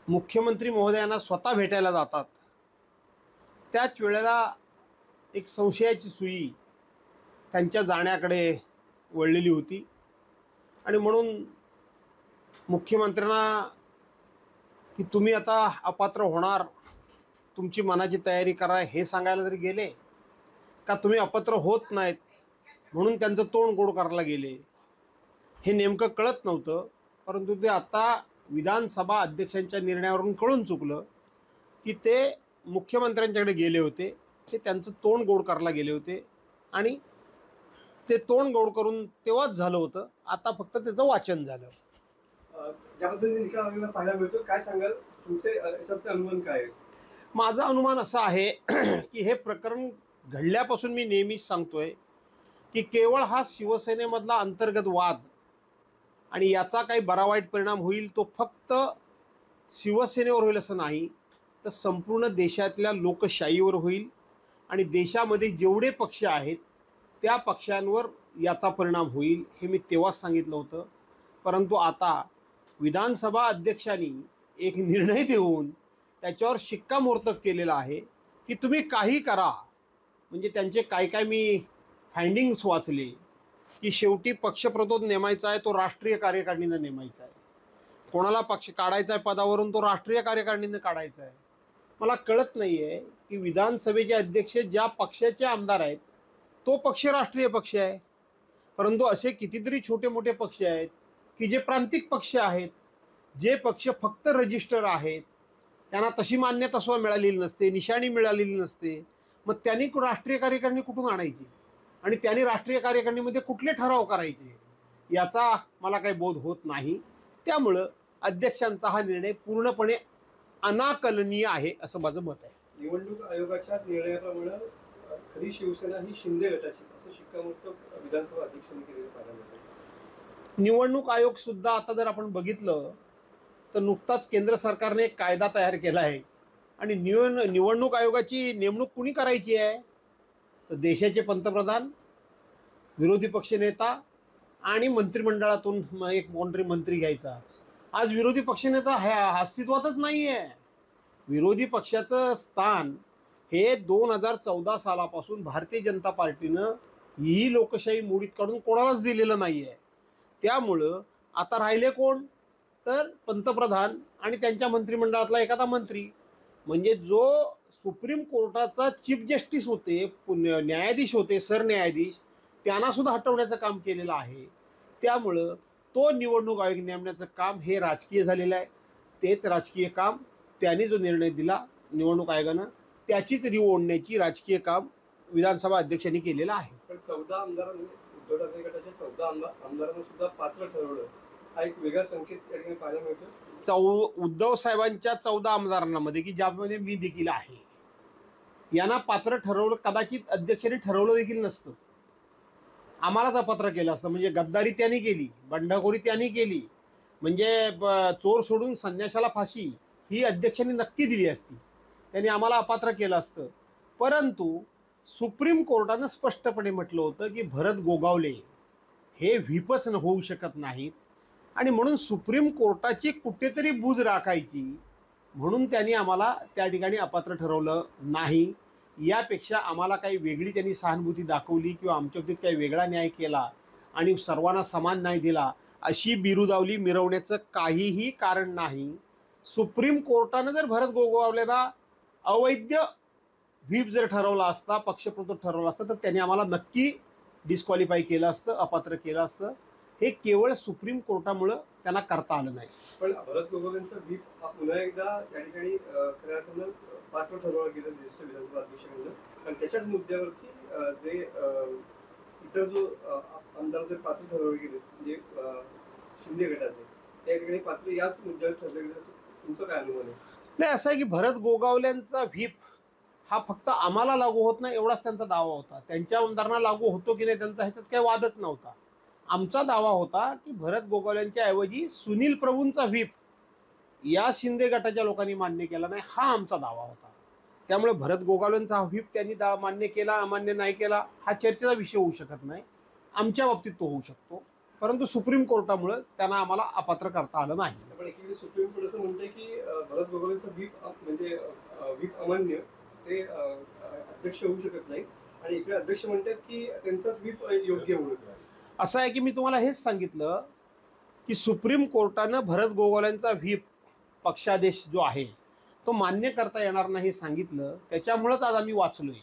मुख्यमंत्री महोदयांना स्वतः भेटायला जातात, त्याच वेळेला एक संशयाची सुई त्यांच्या जाण्याकडे वळलेली होती आणि म्हणून मुख्यमंत्र्यांना की तुम्ही आता अपात्र होणार, तुमची मनाची तयारी करा हे सांगायला जरी गेले का तुम्ही अपात्र होत नाहीत म्हणून त्यांचं तोंड गोड करायला गेले, हे नेमकं कळत नव्हतं. परंतु ते आता विधानसभा अध्यक्षांच्या निर्णयावरून कळून चुकलं की ते मुख्यमंत्र्यांच्याकडे गेले होते, ते त्यांचं तोंड गोड करायला गेले होते आणि ते तोंड गोड करून तेव्हाच झालं होतं. आता फक्त त्याचं वाचन झालं. ज्या पद्धतीने निकाल लागलेला पाहायला मिळतो, काय सांगाल? तुमचे याच्यातले अनुमान काय आहे? माझा अनुमान असा आहे की हे प्रकरण घडल्यापासून मी नेहमीच सांगतोय की केवळ हा शिवसेनेमधला अंतर्गत वाद आणि याचा काही बरा वाईट परिणाम होईल तो फक्त शिवसेनेवर होईल असं नाही, तर संपूर्ण देशातल्या लोकशाहीवर होईल आणि देशामध्ये जेवढे पक्ष आहेत त्या पक्षांवर याचा परिणाम होईल, हे मी तेव्हाच सांगितलं होतं. परंतु आता विधानसभा अध्यक्षांनी एक निर्णय देऊन त्याच्यावर शिक्कामोर्तब केलेला आहे की तुम्ही काही करा. म्हणजे त्यांचे काय मी फाइंडिंग्स वाचले की शेवटी पक्षप्रतोद नेमायचा आहे तो राष्ट्रीय कार्यकारिणीनं नेमायचा आहे, कोणाला पक्ष काढायचा आहे पदावरून तो राष्ट्रीय कार्यकारिणीनं काढायचा आहे. मला कळत नाही आहे की विधानसभेचे अध्यक्ष ज्या पक्षाचे आमदार आहेत तो पक्ष राष्ट्रीय पक्ष आहे, परंतु असे कितीतरी छोटे मोठे पक्ष आहेत की जे प्रांतिक पक्ष आहेत, जे पक्ष फक्त रजिस्टर आहेत, त्यांना तशी मान्यता सुद्धा मिळालेली नसते, निशाणी मिळालेली नसते. मग त्यांनी राष्ट्रीय कार्यकारिणी कुठून आणायची आणि त्यांनी राष्ट्रीय कार्यकारिणीमध्ये कुठले ठराव करायचे याचा मला काही बोध होत नाही. त्यामुळं अध्यक्षांचा हा निर्णय पूर्णपणे अनाकलनीय आहे असं माझं मत आहे. निवडणूक आयोगाच्या निर्णयाप्रमाणे खरी शिवसेना ही शिंदे गटाची, असं शिक्कामोर्तब विधानसभा अध्यक्षांनी केलेलं पाहायला मिळतं. निवडणूक आयोग सुद्धा आता जर आपण बघितलं तर नुकताच केंद्र सरकारने एक कायदा तयार केला आहे आणि निवडणूक आयोगाची नेमणूक कुणी करायची आहे, तर देशाचे पंतप्रधान, विरोधी पक्षनेता आणि मंत्रिमंडळातून एक मंत्री घ्यायचा. आज विरोधी पक्षनेता अस्तित्वातच नाही आहे. विरोधी पक्षाचं स्थान हे 2014 सालापासून भारतीय जनता पार्टीनं ही लोकशाही मोडीत काढून कोणालाच दिलेलं नाही आहे. त्यामुळं आता राहिले कोण, तर पंतप्रधान आणि त्यांच्या मंत्रिमंडळातला एखादा मंत्री. म्हणजे जो सुप्रीम कोर्टाचा चीफ जस्टिस होते, न्यायाधीश होते, सरन्यायाधीश, त्यांना सुद्धा हटवण्याचं काम केलेलं आहे. त्यामुळं तो निवडणूक आयोग नेमण्याचं काम हे राजकीय झालेलं आहे. तेच राजकीय काम त्यांनी जो निर्णय दिला निवडणूक आयोगानं त्याचीच रीव ओढण्याची राजकीय काम विधानसभा अध्यक्षांनी केलेलं आहे. पण 14 आमदारांनी, उद्धव ठाकरे गटाच्या 14 आमदारांना सुद्धा पात्र ठरवलं, हा एक वेगळा संकेत या ठिकाणी पाहायला मिळतो. उद्धव साहेबांच्या 14 आमदारांमध्ये की ज्यामध्ये मी देखील आहे, यांना पात्र ठरवलं कदाचित अध्यक्षांनी ठरवलं देखील नसतं, आम्हालाच अपात्र केलं असतं. म्हणजे गद्दारी त्यांनी केली, बंडखोरी त्यांनी केली, म्हणजे चोर सोडून संन्याशाला फाशी ही अध्यक्षांनी नक्की दिली असती, त्यांनी आम्हाला अपात्र केलं असतं. परंतु सुप्रीम कोर्टानं स्पष्टपणे म्हटलं होतं की भरत गोगावले हे व्हीपच होऊ शकत नाहीत आणि म्हणून सुप्रीम कोर्टाची कुठेतरी बूज राखायची म्हणून त्यांनी आम्हाला त्या ठिकाणी अपात्र ठरवलं नाही. यापेक्षा आम्हाला काही वेगळी त्यांनी सहानुभूती दाखवली किंवा आमच्या बाबतीत काही वेगळा न्याय केला आणि सर्वांना समान न्याय दिला अशी बिरुदावली मिरवण्याचं काहीही कारण नाही. सुप्रीम कोर्टानं जर भरत गोगावलेला अवैध व्हीप जर ठरवला असता, पक्षप्रतोद ठरवला असता, तर त्यांनी आम्हाला नक्की डिस्क्वालिफाय केलं असतं, अपात्र केलं असतं. हे केवळ सुप्रीम कोर्टामुळं त्यांना करता आलं नाही. पण भरत गोगावलेंचा व्हीप हा पुन्हा एकदा त्या ठिकाणी खऱ्या अर्थानं पात्र ठरवलं गेलं दिसतं विधानसभा अध्यक्षांकडून. आणि त्याच्याच मुद्द्यावरती जे इतर जो आमदार जे पात्र ठरवले गेले म्हणजे शिंदे गटाचे, त्या ठिकाणी पात्र याच मुद्द्यावर ठरले गेले, असं तुमचं काय अनुमान आहे? नाही, असं आहे की भरत गोगावल्यांचा व्हीप हा फक्त आम्हाला लागू होत नाही एवढाच त्यांचा दावा होता. त्यांच्या आमदारांना लागू होतो की नाही त्यांचा ह्याच्यात काही वादच नव्हता. आमचा दावा होता की भरत गोगावल्यांच्या ऐवजी सुनील प्रभूंचा व्हीप या शिंदे गटाच्या लोकांनी मान्य केला नाही, हा आमचा दावा होता. त्यामुळे भरत गोगावलेंचा हा व्हीप त्यांनी मान्य केला अमान्य नाही केला हा चर्चेचा विषय होऊ शकत नाही. आमच्या बाबतीत तो होऊ शकतो, परंतु सुप्रीम कोर्टामुळे त्यांना आम्हाला अपात्र करता आलं नाही. एकीकडे सुप्रीम कोर्ट असं म्हणतंय की भरत गोगावलेंचा व्हीप म्हणजे व्हीप अमान्य, ते अध्यक्ष होऊ शकत नाही, आणि इकडे अध्यक्ष म्हणतात की त्यांचाच व्हीप योग्य म्हणून. असं आहे की मी तुम्हाला हेच सांगितलं की सुप्रीम कोर्टानं भरत गोगावलेंचा व्हीप पक्षादेश जो आहे तो मान्य करता येणार नाही सांगितलं. त्याच्यामुळंच आज आम्ही वाचलोय.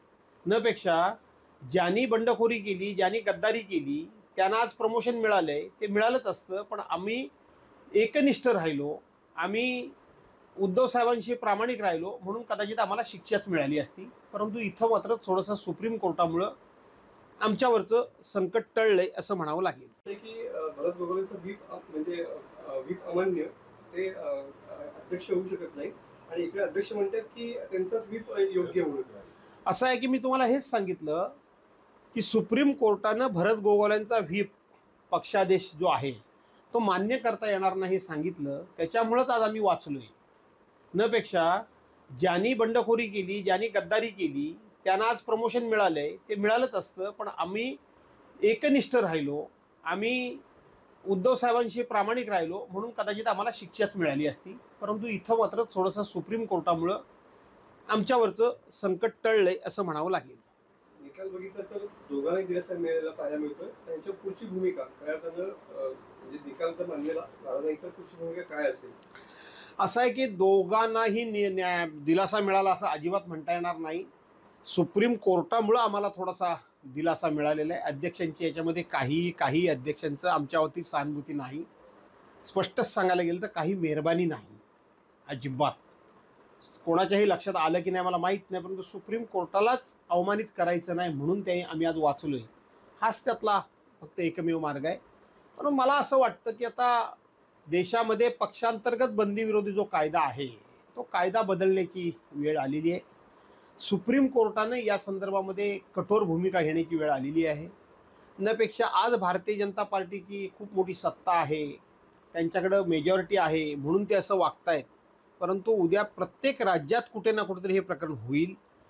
न पेक्षा ज्यांनी बंडखोरी केली, ज्यांनी गद्दारी केली त्यांना आज प्रमोशन मिळालंय, ते मिळालंच असतं, पण आम्ही एकनिष्ठ राहिलो, आम्ही उद्धव साहेबांशी प्रामाणिक राहिलो म्हणून कदाचित आम्हाला शिक्षाच मिळाली असती. परंतु इथं मात्र थोडंसं सुप्रीम कोर्टामुळं आमच्यावरचं संकट टळलंय असं म्हणावं लागेल. ते की भरत गोगावलेंचा व्हीप म्हणजे व्हीप अमान्य, ते अध्यक्ष होऊ शकत नाही, आणि इकडे अध्यक्ष म्हणतात की त्यांचाच व्हीप योग्य म्हणून. असं आहे की मी तुम्हाला हेच सांगितलं की सुप्रीम कोर्टानं भरत गोगावलेंचा व्हीप पक्षादेश जो आहे तो मान्य करता येणार नाही सांगितलं. त्याच्यामुळंच आज आम्ही वाचलोय. न पेक्षा ज्यांनी बंडखोरी केली, ज्यांनी गद्दारी केली त्यांना आज प्रमोशन मिळालंय, ते मिळालंच असतं, पण आम्ही एकनिष्ठ राहिलो, आम्ही उद्धव साहेबांशी प्रामाणिक राहिलो म्हणून कदाचित आम्हाला शिक्षाच मिळाली असती. परंतु इथं मात्र थोडंसं सुप्रीम कोर्टामुळं आमच्यावरचं संकट टळलंय असं म्हणावं लागेल. निकाल बघितला तर दोघांनाही दिलासा मिळायला पाहायला मिळतोय. त्यांच्या पुढची भूमिका खऱ्या अर्थानं म्हणजे निकाल तर मान्य झाला नाही तर पुढची भूमिका काय असेल? असं आहे की दोघांनाही दिलासा मिळाला असं अजिबात म्हणता येणार नाही. सुप्रीम कोर्टामुळं आम्हाला थोडासा दिलासा मिळालेला आहे. अध्यक्षांची याच्यामध्ये काही अध्यक्षांचं आमच्यावरती सहानुभूती नाही. स्पष्टच सांगायला गेलं तर काही मेहरबानी नाही अजिबात. कोणाच्याही लक्षात आलं की नाही मला माहीत नाही, परंतु सुप्रीम कोर्टालाच अवमानित करायचं नाही म्हणून ते आम्ही आज वाचलोय. हाच त्यातला फक्त एकमेव मार्ग आहे. पण मला असं वाटतं की आता देशामध्ये पक्षांतर्गत बंदीविरोधी जो कायदा आहे तो कायदा बदलण्याची वेळ आलेली आहे. सुप्रीम कोर्टाने या संदर्भामध्ये कठोर भूमिका घेण्याची वेळ आलेली आहे. नपेक्षा आज भारतीय जनता पार्टीची खूप मोठी सत्ता आहे, त्यांच्याकडं मेजॉरिटी आहे म्हणून ते असं वागतायत. परंतु उद्या प्रत्येक राज्यात कुठे ना कुठेतरी हे प्रकरण होईल.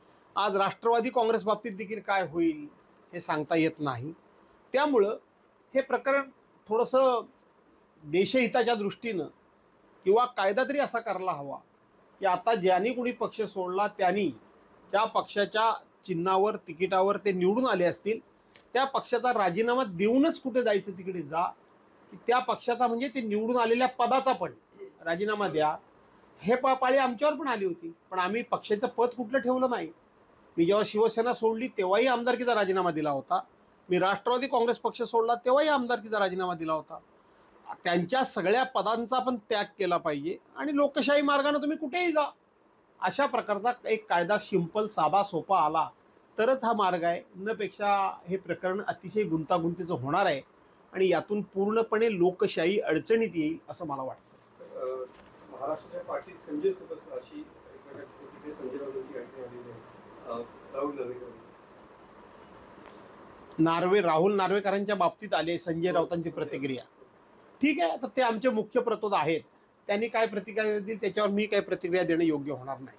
आज राष्ट्रवादी काँग्रेस बाबतीत देखील काय होईल हे सांगता येत नाही. त्यामुळं हे प्रकरण थोडंसं देशहिताच्या दृष्टीनं किंवा कायदा तरी असा करायला हवा की आता ज्यांनी कोणी पक्ष सोडला त्यांनी ज्या पक्षाच्या चिन्हावर तिकिटावर ते निवडून आले असतील त्या पक्षाचा राजीनामा देऊनच कुठे जायचं तिकडे जा, की त्या पक्षाचा म्हणजे ते निवडून आलेल्या पदाचा पण राजीनामा द्या. हे पाळी आमच्यावर पण आली होती, पण आम्ही पक्षाचं पद कुठलं ठेवलं नाही. मी जेव्हा शिवसेना सोडली तेव्हाही आमदारकीचा राजीनामा दिला होता. मी राष्ट्रवादी काँग्रेस पक्ष सोडला तेव्हाही आमदारकीचा राजीनामा दिला होता. त्यांच्या सगळ्या पदांचा पण त्याग केला पाहिजे आणि लोकशाही मार्गाने तुम्ही कुठेही जा अशा प्रकारचा एक कायदा सिंपल साधा सोपा आला तरच हा मार्ग आहे. नपेक्षा हे प्रकरण अतिशय गुंतागुंतीचं होणार आहे आणि यातून पूर्णपणे लोकशाही अडचणीत येईल असं मला वाटतं. महाराष्ट्राच्या पाठीत खंजीर खुपसला अशी प्रतिक्रिया संजय राऊतांची आलेली आहे. राहुल नार्वेकरांच्या बाबतीत आले संजय राऊतांची प्रतिक्रिया. ठीक आहे, आता ते आमचे मुख्य प्रतोद आहेत, त्यांनी काय प्रतिक्रिया दिली त्याच्यावर मी काय प्रतिक्रिया देणं योग्य होणार नाही.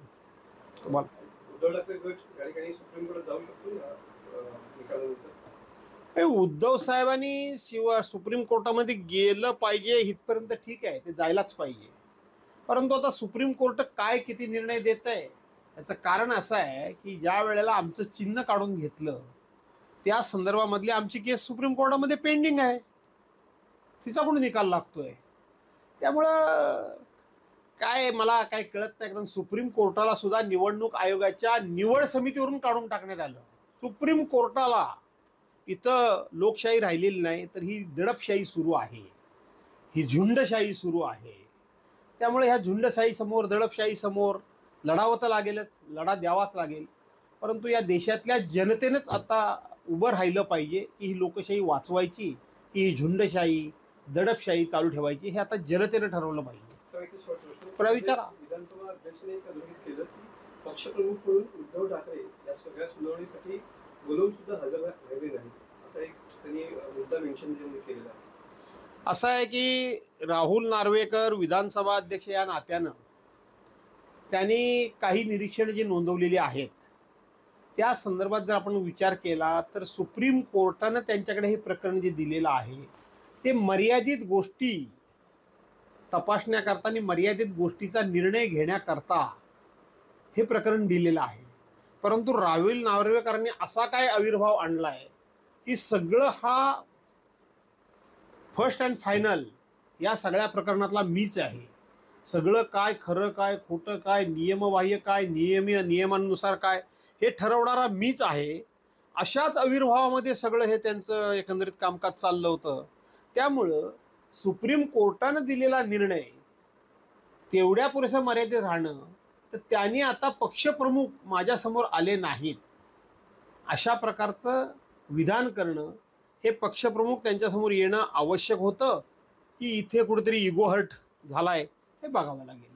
उद्धव ठाकरे गट या ठिकाणी सुप्रीम कोर्टात जाऊ शकतो निकालानंतर? उद्धव साहेबांनी सुप्रीम कोर्टामध्ये गेलं पाहिजे इथपर्यंत ठीक आहे, ते जायलाच पाहिजे. परंतु आता सुप्रीम कोर्ट काय किती निर्णय देत आहे याचं कारण असं आहे की ज्या वेळेला आमचं चिन्ह काढून घेतलं त्या संदर्भामधली आमची केस सुप्रीम कोर्टामध्ये पेंडिंग आहे, तिचा पण निकाल लागतोय. त्यामुळं काय मला काय कळत नाही, कारण सुप्रीम कोर्टाला सुद्धा निवडणूक आयोगाच्या निवड समितीवरून काढून टाकण्यात आलं. सुप्रीम कोर्टाला इथं लोकशाही राहिलेली नाही तर ही दडपशाही सुरू आहे, ही झुंडशाही सुरू आहे. त्यामुळे ह्या झुंडशाही समोर दडपशाही समोर लढावं तर लागेलच, लढा द्यावाच लागेल. परंतु या देशातल्या जनतेनंच आता उभं राहिलं पाहिजे की ही लोकशाही वाचवायची की ही झुंडशाही दडपशाही चालू ठेवायची, हे आता जनतेनं ठरवलं पाहिजे. विचारा. विधानसभा अध्यक्षांनी एक अधोगत केलं की पक्षप्रमुख म्हणून उद्धव ठाकरे या सगळ्या सुनावणीसाठी बोलवून सुद्धा हजर राहिले नाही, असा एक त्यांनी मुद्दा मेन्शन केलेला आहे. असं आहे की राहुल नार्वेकर विधानसभा अध्यक्ष या नात्यानं त्यांनी काही निरीक्षण जे नोंदवलेली आहेत त्या संदर्भात जर आपण विचार केला तर सुप्रीम कोर्टानं त्यांच्याकडे हे प्रकरण जे दिलेलं आहे ते मर्यादित गोष्टी तपासण्याकरता आणि मर्यादित गोष्टीचा निर्णय घेण्याकरता हे प्रकरण दिलेलं आहे. परंतु राहुल नार्वेकरांनी असा काय आविर्भाव आणलाय की सगळं हा फर्स्ट अँड फायनल या सगळ्या प्रकरणातला मीच आहे. सगळं काय खरं काय खोटं काय नियमबाह्य काय नियमानुसार काय हे ठरवणारा मीच आहे. अशाच आविर्भावामध्ये सगळं हे त्यांचं एकंदरीत कामकाज चाललं होतं. त्यामुळं सुप्रीम कोर्टानं दिलेला निर्णय तेवढ्या पुरेसं मर्यादित राहणं, तर त्यांनी आता पक्षप्रमुख माझ्यासमोर आले नाहीत अशा प्रकारचं विधान करणं, हे पक्षप्रमुख त्यांच्यासमोर येणं आवश्यक होतं की इथे कुठेतरी इगो हर्ट झालाय हे बघावं लागेल.